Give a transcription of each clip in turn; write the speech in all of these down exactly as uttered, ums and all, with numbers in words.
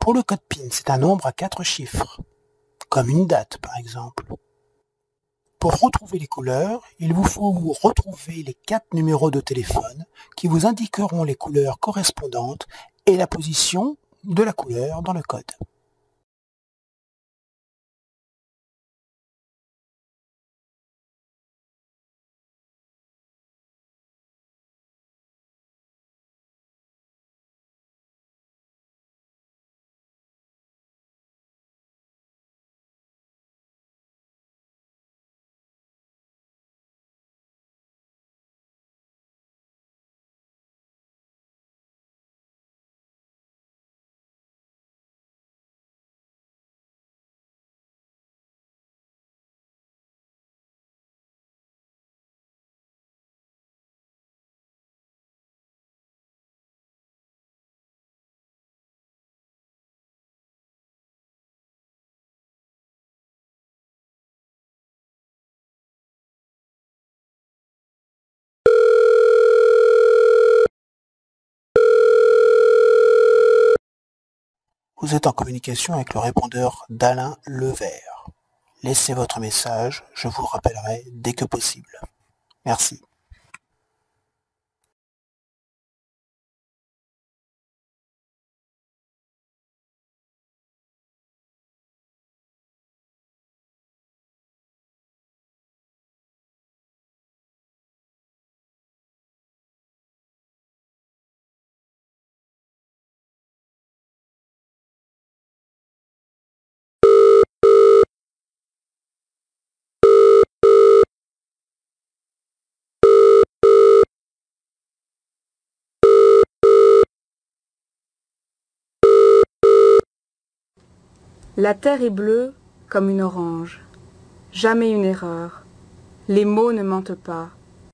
Pour le code PIN, c'est un nombre à quatre chiffres, comme une date par exemple. Pour retrouver les couleurs, il vous faut vous retrouver les quatre numéros de téléphone qui vous indiqueront les couleurs correspondantes et la position de la couleur dans le code. Vous êtes en communication avec le répondeur d'Alain Levert. Laissez votre message, je vous rappellerai dès que possible. Merci. La terre est bleue comme une orange. Jamais une erreur. Les mots ne mentent pas.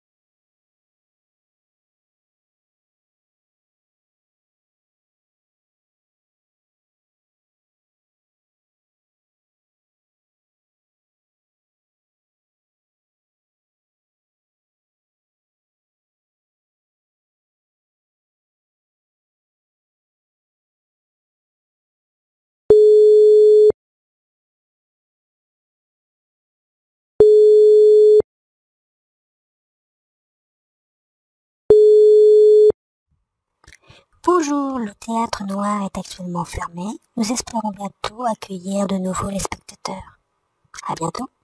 Bonjour, le théâtre noir est actuellement fermé. Nous espérons bientôt accueillir de nouveau les spectateurs. À bientôt.